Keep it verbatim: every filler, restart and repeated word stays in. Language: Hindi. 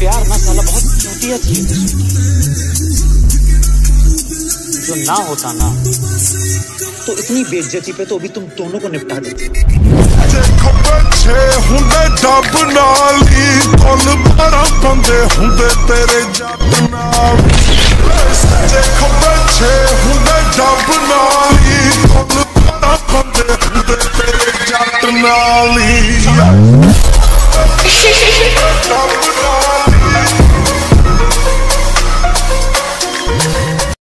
प्यार ना साला बहुत चूतिया चीज है, जो ना होता ना तो इतनी बेइज्जती पे तो अभी तुम दोनों को निपटा देते। देखो बच्चे हुंदे डब नाली तोल बारह बंदे हुंदे तेरे जट नाल। देखो बच्चे हुंदे डब नाली तोल बारह बंदे हुंदे तेरे जट नाली।